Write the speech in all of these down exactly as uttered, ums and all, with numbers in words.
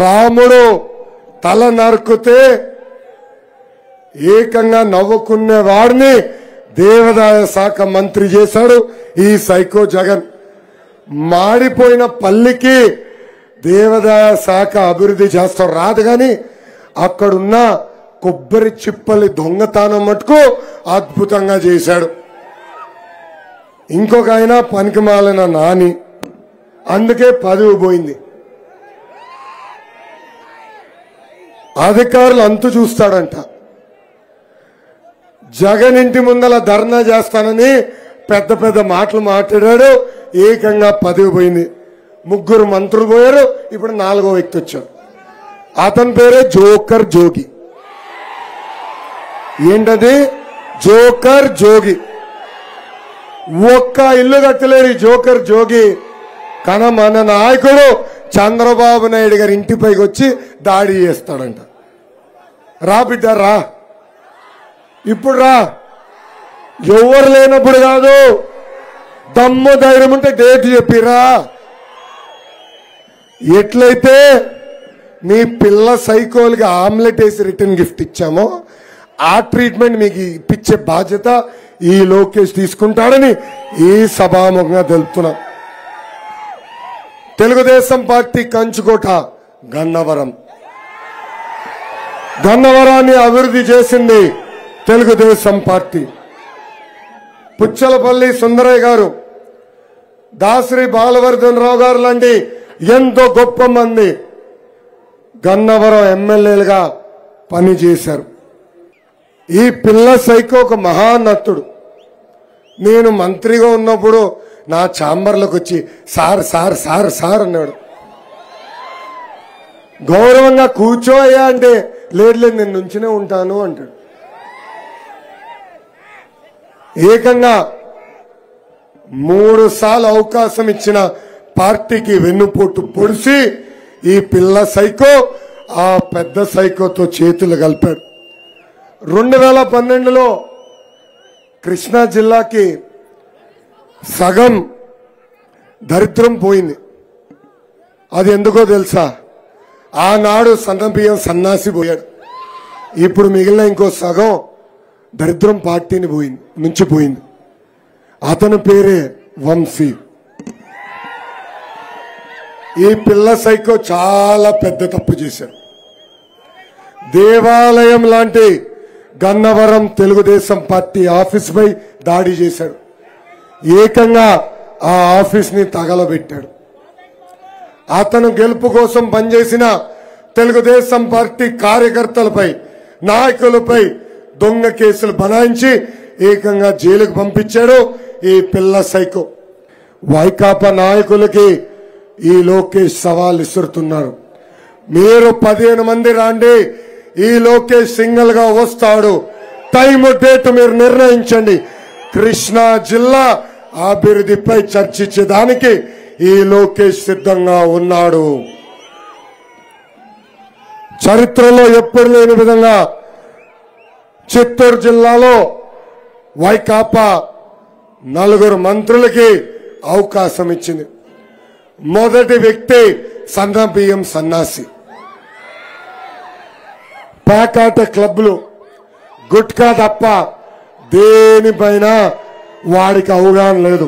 రాముడు తల నరుకుతే ఏకంగా నవ్వుకునే వాడిని దేవాదాయ శాఖ మంత్రి చేశాడు ఈ సైకో జగన్. మాడిపోయిన పల్లికి దేవాదాయ శాఖ అభివృద్ధి చేస్తాం రాదు కానీ అక్కడున్న కొబ్బరి చిప్పలి దొంగతనం మటుకు అద్భుతంగా చేశాడు. ఇంకొక ఆయన పనికిమాలిన నాని, అందుకే పదవి పోయింది. అధికారులు అంతు చూస్తాడంట. జగన్ ఇంటి ముందల ధర్నా చేస్తానని పెద్ద పెద్ద మాటలు మాట్లాడాడు, ఏకంగా పదవి పోయింది. ముగ్గురు మంత్రులు పోయారు, ఇప్పుడు నాలుగో వ్యక్తి వచ్చాడు. అతని పేరే జోకర్ జోగి. ఏంటది? జోకర్ జోగి. ఒక్క ఇల్లు కట్టలేరు ఈ జోకర్ జోగి. కానీ మన నాయకుడు చంద్రబాబు నాయుడు గారి ఇంటిపైకి వచ్చి దాడి చేస్తాడంట. రా బిడ్డ రా, ఇప్పుడు రా, ఎవరు లేనప్పుడు కాదు, దమ్ము ధైర్యం ఉంటే డేట్ చెప్పిరా. ఎట్లయితే మీ పిల్ల సైకోల్కి ఆమ్లెట్ వేసి రిటర్న్ గిఫ్ట్ ఇచ్చామో ఆ ట్రీట్మెంట్ మీకు ఇప్పించే బాధ్యత ఈ లోకేష్ తీసుకుంటాడని ఈ సభాముఖంగా తెలుపుతున్నాం. తెలుగుదేశం పార్టీ కంచుకోట గన్నవరం. గన్నవరాన్ని అభివృద్ధి చేసింది తెలుగుదేశం పార్టీ. పుచ్చలపల్లి సుందరయ్య గారు, దాసరి బాలవర్ధన్ రావు గారు లాంటి ఎంతో గొప్ప మంది గన్నవరం ఎమ్మెల్యేలుగా పనిచేశారు. ఈ పిల్ల సైకో ఒక మహానత్తుడు. నేను మంత్రిగా ఉన్నప్పుడు నా ఛాంబర్లోకి వచ్చి సార్ సార్ సార్ సార్ అన్నాడు. గౌరవంగా కూర్చోయ్యా అంటే లేదు లేదు నేను నుంచినే ఉంటాను అంటాడు. ఏకంగా మూడు సార్లు అవకాశం ఇచ్చిన పార్టీకి వెన్నుపోటు పొడిచి ఈ పిల్ల సైకో ఆ పెద్ద సైకోతో చేతులు కలిపాడు. రెండు వేల పన్నెండులో కృష్ణా జిల్లాకి సగం దరిద్రం పోయింది. అది ఎందుకో తెలుసా? ఆనాడు సన్న బియ్యం సన్నాసి పోయాడు. ఇప్పుడు మిగిలిన ఇంకో సగం దరిద్రం పార్టీని పోయింది నుంచి పోయింది. అతని పేరే వంశీ. ఈ పిల్ల సైకో చాలా పెద్ద తప్పు చేశాడు. దేవాలయం లాంటి గన్నవరం తెలుగుదేశం పార్టీ ఆఫీస్ పై దాడి చేశాడు. ఏకంగా ఆ ఆఫీస్ ని తగలబెట్టాడు. అతను గెలుపు కోసం పనిచేసిన తెలుగుదేశం పార్టీ కార్యకర్తలపై, నాయకులపై దొంగ కేసులు బనాయించి ఏకంగా జైలుకు పంపించాడు ఈ పిల్ల సైకో. వైకాపా నాయకులకి ఈ లోకేష్ సవాల్ విసురుతున్నారు. మీరు పదిహేను మంది రాండి, ఈ లోకేష్ సింగిల్ గా వస్తాడు. టైం డేట్ మీరు నిర్ణయించండి. కృష్ణా జిల్లా అభివృద్ధిపై చర్చించడానికి ఈ లోకేష్ సిద్ధంగా ఉన్నాడు. చరిత్రలో ఎప్పుడు లేని విధంగా చిత్తూరు జిల్లాలో వైకాపా నలుగురు మంత్రులకి అవకాశం ఇచ్చింది. మొదటి వ్యక్తి సన్న బియ్యం సన్నాసి. పేకాట క్లబ్లు, గుట్కా తప్ప దేనిపైన వాడికి అవగాహన లేదు.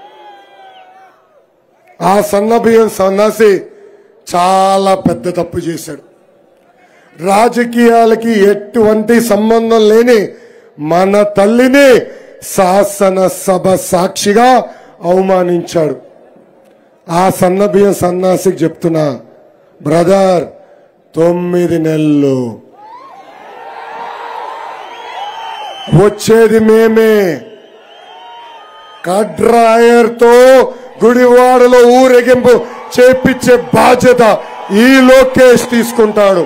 ఆ సన్న బియ్యం సన్నాసి చాలా పెద్ద తప్పు చేశాడు. రాజకీయాలకి ఎటువంటి సంబంధం లేని మన తల్లిని శాసనసభ సాక్షిగా అవమానించాడు. ఆ సన్న బియ్యం సన్నాసికి చెప్తున్నా, బ్రదర్, తొమ్మిది నెలలు వచ్చేది మేమే. కడ్రాయర్తో గుడివాడలో ఊరేగింపు చేపించే బాధ్యత ఈ లోకేష్ తీసుకుంటాడు.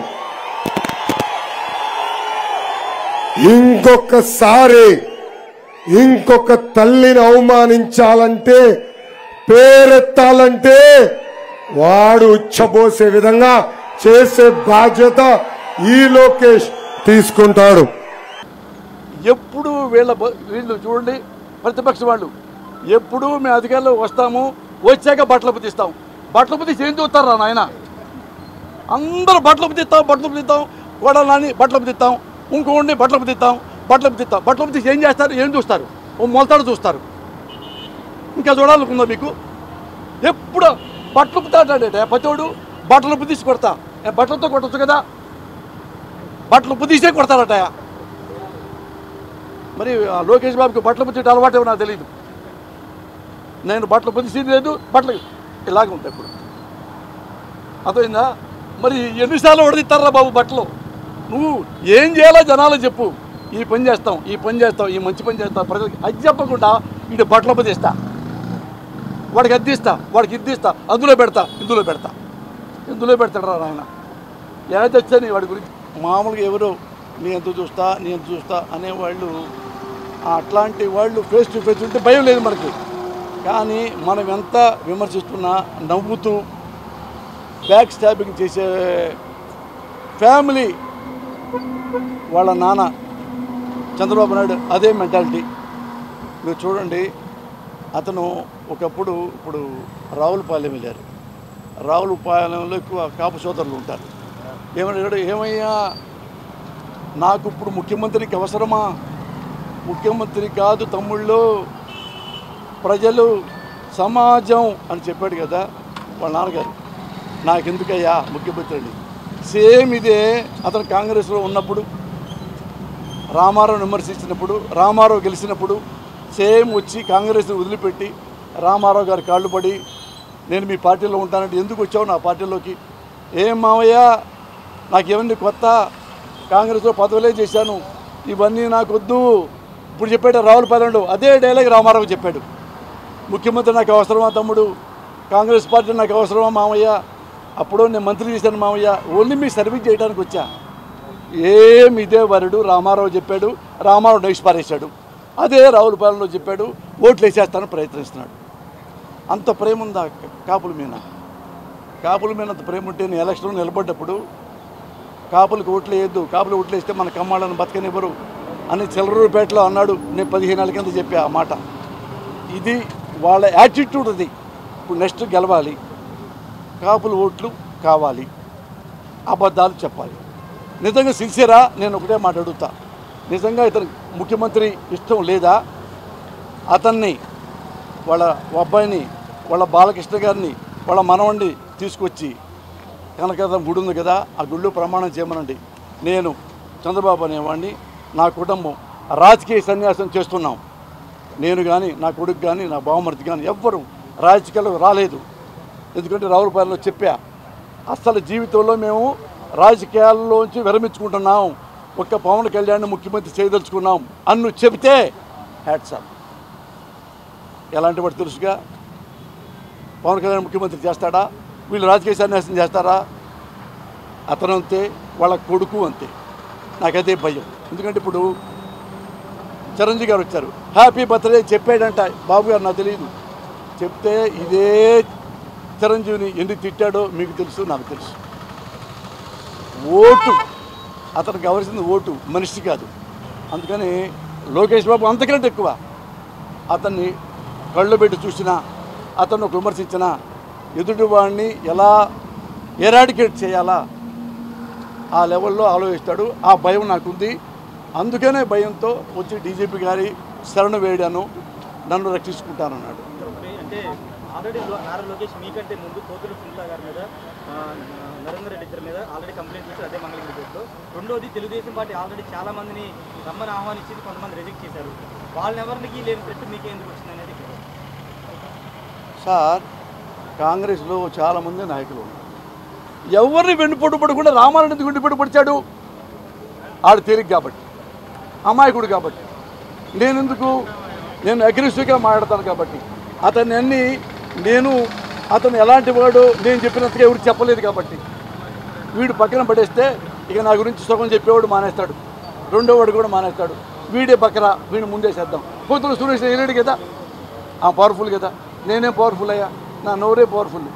ఇంకొకసారి ఇంకొక తల్లిని అవమానించాలంటే, పేరెత్తాలంటే వాడు ఉచ్చబోసే విధంగా చేసే బాధ్యత ఈ లోకేష్ తీసుకుంటాడు. ఎప్పుడు వీళ్ళ వీళ్ళు చూడండి, ప్రతిపక్ష వాళ్ళు ఎప్పుడు మేము అధికారంలో వస్తాము, వచ్చాక బట్టలు పుతిస్తాం. బట్టలు పుతిసి ఏం చూస్తారా నాయన? అందరూ బట్టలు పుతిస్తాం బట్టలు పుతిస్తాం కోడలని బట్టలు పుతిస్తాం ఇంకోడిని బట్టలు పుతిస్తాం బట్టలు పుతిస్తాం బట్టలు పుతిసి ఏం చేస్తారు ఏం చూస్తారు ఓ మొలతాడు చూస్తారు ఇంకా చూడాలనుకుందా మీకు ఎప్పుడు బట్టలు పుతాడే పతోడు బట్టలు పుతీసి కొడతా బట్టలతో కొట్టచ్చు కదా బట్టలు పుతీసే కొడతారట మరి లోకేష్ బాబుకి బట్టలు పుచ్చేట అలవాటు నాకు తెలియదు నేను బట్టలు పుతీసేది లేదు బట్టలు ఇలాగ ఉంటాయి ఇప్పుడు అర్థమైందా మరి ఎన్నిసార్లు వడదిస్తారా బాబు బట్టలు నువ్వు ఏం చేయాలో జనాలు చెప్పు ఈ పని చేస్తాం ఈ పని చేస్తాం ఈ మంచి పని చేస్తాం ప్రజలకి అది చెప్పకుండా ఇటు బట్టలు పుతీస్తా వాడికి అద్దిస్తా వాడికి ఇద్దిస్తా అందులో పెడతా ఇందులో పెడతా ఇందులో పెడతాడు రా ఆయన ఎలా తెచ్చని వాడి గురించి మామూలుగా ఎవరు నీ ఎంత చూస్తా నీ ఎంత చూస్తా అనేవాళ్ళు అట్లాంటి వాళ్ళు ఫేస్ టు ఫేస్ ఉంటే భయం లేదు మనకి కానీ మనం ఎంత విమర్శిస్తున్నా నవ్వుతూ బ్యాక్ స్టాబింగ్ చేసే ఫ్యామిలీ వాళ్ళ నాన్న చంద్రబాబు నాయుడు అదే మెంటాలిటీ మీరు చూడండి అతను ఒకప్పుడు ఇప్పుడు రావులపాలెం వెళ్ళారు రావులపాలెంలో ఎక్కువ కాపు సోదరులు ఉంటారు ఏమన్నాడు ఏమయ్యా నాకు ఇప్పుడు ముఖ్యమంత్రికి అవసరమా ముఖ్యమంత్రి కాదు తమ్ముళ్ళు ప్రజలు సమాజం అని చెప్పాడు కదా వాళ్ళ నాన్నగారు నాకెందుకయ్యా ముఖ్యమంత్రిని సేమ్ ఇదే అతను కాంగ్రెస్లో ఉన్నప్పుడు రామారావు విమర్శించినప్పుడు రామారావు గెలిచినప్పుడు సేమ్ వచ్చి కాంగ్రెస్ని వదిలిపెట్టి రామారావు గారి కాళ్ళు పడి నేను మీ పార్టీలో ఉంటానంటే ఎందుకు వచ్చావు నా పార్టీలోకి ఏం మావయ్య నాకేమన్నీ కొత్త కాంగ్రెస్లో పదవులే చేశాను ఇవన్నీ నాకు వద్దు ఇప్పుడు చెప్పాడు రావులపాలెంలో అదే డైలాగ్ రామారావు చెప్పాడు ముఖ్యమంత్రి నాకు అవసరమా తమ్ముడు కాంగ్రెస్ పార్టీ నాకు అవసరమా మావయ్య అప్పుడు నేను మంత్రి చేశాను మావయ్య ఓన్లీ మీ సర్వీస్ చేయడానికి వచ్చా ఏం ఇదే వరుడు రామారావు చెప్పాడు రామారావు నైస్ పారేశాడు అదే రావులపాలెంలో చెప్పాడు ఓట్లు వేసేస్తాను ప్రయత్నిస్తున్నాడు అంత ప్రేమ ఉందా కాపుల మీద కాపుల మీద అంత ప్రేమ ఉంటే నేను ఎలక్షన్లో నిలబడ్డప్పుడు కాపులకు ఓట్లు వేయద్దు కాపులు ఓట్లు వేస్తే మన కమ్మాళ్ళని బతకనివ్వరు అని చిల్లరూరుపేటలో అన్నాడు నేను పదిహేను ఏళ్ళ కింద చెప్పా ఆ మాట ఇది వాళ్ళ యాటిట్యూడ్ అది ఇప్పుడు నెక్స్ట్ గెలవాలి కాపుల ఓట్లు కావాలి అబద్ధాలు చెప్పాలి నిజంగా సిన్సియరా నేను ఒకటే మాట అడుగుతా నిజంగా ఇతను ముఖ్యమంత్రి ఇష్టం లేదా అతన్ని వాళ్ళ అబ్బాయిని వాళ్ళ బాలకృష్ణ గారిని వాళ్ళ మనవడిని తీసుకొచ్చి కనకదుర్గ గుడి ఉంది కదా ఆ గుడిలో ప్రమాణం చేయమనండి నేను చంద్రబాబు అనేవాడిని నా కుటుంబం రాజకీయ సన్యాసం చేస్తున్నాం నేను కానీ నా కొడుకు కానీ నా బావమరిది కానీ ఎవ్వరు రాజకీయాలకు రాలేదు ఎందుకంటే రావులపాలెంలో చెప్పా అసలు జీవితంలో మేము రాజకీయాల్లోంచి విరమించుకుంటున్నాం ఒక్క పవన్ కళ్యాణ్ ముఖ్యమంత్రి చేయదలుచుకున్నాం అన్ను చెబితే హ్యాట్సాప్ ఎలాంటి వాడు తెలుసుగా పవన్ కళ్యాణ్ ముఖ్యమంత్రి చేస్తాడా వీళ్ళు రాజకీయ సన్యాసం చేస్తారా అతను అంతే వాళ్ళ కొడుకు అంతే నాకైతే భయం ఎందుకంటే ఇప్పుడు చిరంజీవి గారు వచ్చారు హ్యాపీ బర్త్డే చెప్పాడంట బాబు గారు నాకు తెలియదు చెప్తే ఇదే చిరంజీవిని ఎందుకు తిట్టాడో మీకు తెలుసు నాకు తెలుసు ఓటు అతనికి కావాల్సింది ఓటు మనిషి కాదు అందుకని లోకేష్ బాబు అంతకంటే ఎక్కువ అతన్ని కళ్ళు పెట్టి చూసినా అతను విమర్శించినా ఎదుటివాడిని ఎలా ఎరాడికేట్ చేయాలా ఆ లెవెల్లో ఆలోచిస్తాడు ఆ భయం నాకుంది అందుకనే భయంతో వచ్చి డీజీపీ గారి శరణు వేయడాను నన్ను రక్షించుకుంటానన్నాడు అంటే ఆల్రెడీ నారా లోకేష్ మీకంటే ముందు కోతులు సునీత గారి మీద నరేంద్ర రెడ్డి ఇద్దరి మీద ఆల్రెడీ కంప్లైంట్ చేశారు అదే మంగళగిరి కోర్టులో రెండోది తెలుగుదేశం పార్టీ ఆల్రెడీ చాలా మందిని రమ్మని ఆహ్వానించి కొంతమంది రిజెక్ట్ చేశారు వాళ్ళని ఎవరికి లేని ప్రశ్న మీకే ఎందుకు వచ్చింది అనేది సార్ కాంగ్రెస్లో చాలామంది నాయకులు ఉన్నారు ఎవరిని వెన్నుపోటు పడకుండా రామారావు ఎందుకు వెన్నుపోటు పడిచాడు ఆడు తేలిక కాబట్టి అమాయకుడు కాబట్టి నేనెందుకు నేను అగ్రెసివ్గా మాట్లాడతాను కాబట్టి అతన్ని అన్ని నేను అతను ఎలాంటి వాడు నేను చెప్పినంతగా ఎవరికి చెప్పలేదు కాబట్టి వీడు పక్కన పడేస్తే ఇక నా గురించి సుఖం చెప్పేవాడు మానేస్తాడు రెండో వాడు కూడా మానేస్తాడు వీడే పక్కన వీడిని ముందేసేద్దాం కూతురు సురేష్ వెళ్ళాడు కదా ఆ పవర్ఫుల్ కదా నేనే పవర్ఫుల్ అయ్యా నా నోరే పవర్ఫుల్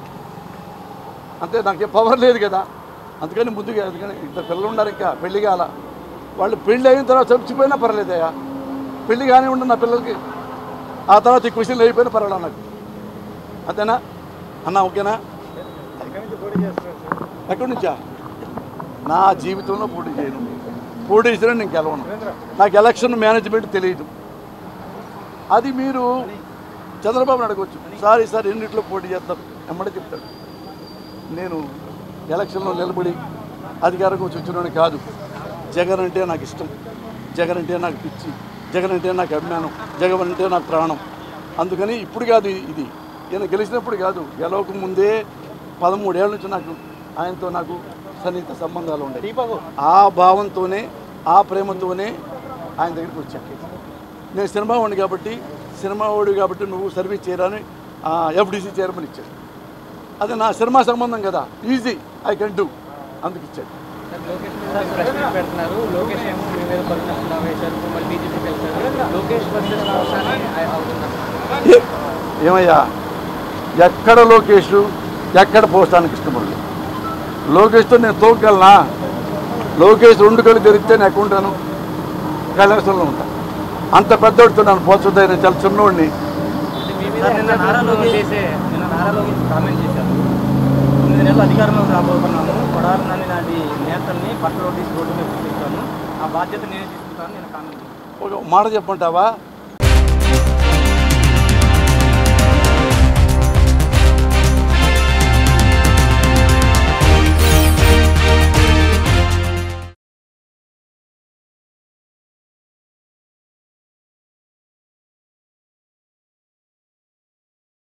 అంతే నాకేం పవర్ లేదు కదా అందుకని ముందుగా అందుకని ఇద్దరు పిల్లలు ఉన్నారు ఇంకా పెళ్లి కాల వాళ్ళు పెళ్ళి అయిన తర్వాత చచ్చిపోయినా పర్లేదయ్యా పెళ్లి కానీ ఉండదు నా పిల్లలకి ఆ తర్వాత ఈ క్వశ్చన్లు అయిపోయినా పర్వాలేదు నాకు అంతేనా అన్నా ఓకేనా ఎక్కడి నుంచి పోటీ చేస్తున్నారు సార్ ఎక్కడి నుంచా? నా జీవితంలో పోటీ చేయను, పోటీ చేసినా నేను గెలవను. నాకు ఎలక్షన్ మేనేజ్మెంట్ తెలియదు. అది మీరు చంద్రబాబుని అడగవచ్చు, సార్ ఈసారి ఎన్నింటిలో పోటీ చేస్తాం ఎమ్మడే చెప్తాడు. నేను ఎలక్షన్లో నిలబడి అధికారం వచ్చి వచ్చిన కాదు. జగన్ అంటే నాకు ఇష్టం, జగన్ అంటే నాకు పిచ్చి, జగన్ అంటే నాకు అభిమానం, జగన్ అంటే నాకు ప్రాణం. అందుకని ఇప్పుడు కాదు, ఇది ఈయన గెలిచినప్పుడు కాదు, గెలవక ముందే పదమూడేళ్ళ నుంచి నాకు ఆయనతో నాకు సన్నిహిత సంబంధాలు ఉన్నాయి. ఆ భావంతోనే, ఆ ప్రేమతోనే ఆయన దగ్గరికి వచ్చాను. నేను సినిమా వాడిని కాబట్టి, సినిమా వాడు కాబట్టి నువ్వు సర్వీస్ చేయరాని ఎఫ్డీసీ చైర్మన్ ఇచ్చాడు. అది నా సినిమా సంబంధం కదా, ఈజీ, ఐ కెన్ డూ, అందుకు ఇచ్చాడు. పెడుతున్నారు లోకేష్ ఏమో మీ మీద పరిణామాలు వేశారు, మళ్ళీ బీజేపీకి వెళ్తారు. లోకేష్ వర్సెస్ అవుతున్నారు. ఏమయ్యా, ఎక్కడ లోకేష్ ఎక్కడ పోస్తానికి ఇష్టపడలేదు. లోకేష్తో నేను తోగలనా? లోకేష్ రెండు కళ్ళు తెరిస్తే నేను ఎక్కడ ఉంటాను? కైలాసంలో ఉంటాను. అంత పెద్దోడితో నన్ను పోల్చొద్దు, నేను చాలా చిన్నోడిని. నిన్న నారా లోకేష్ నిన్న నారా లోకేష్ కామెంట్ చేశారు, తొమ్మిది నెలలు అధికారంలోకి రాబోతున్నాను, కొడాలి నాని నాటి నేతల్ని బట్టలు తీసి రోడ్డు మీద చూపిస్తాను, ఆ బాధ్యత నేనే తీసుకుంటాను నేను కామెంట్. ఒక మాట చెప్పంటావా?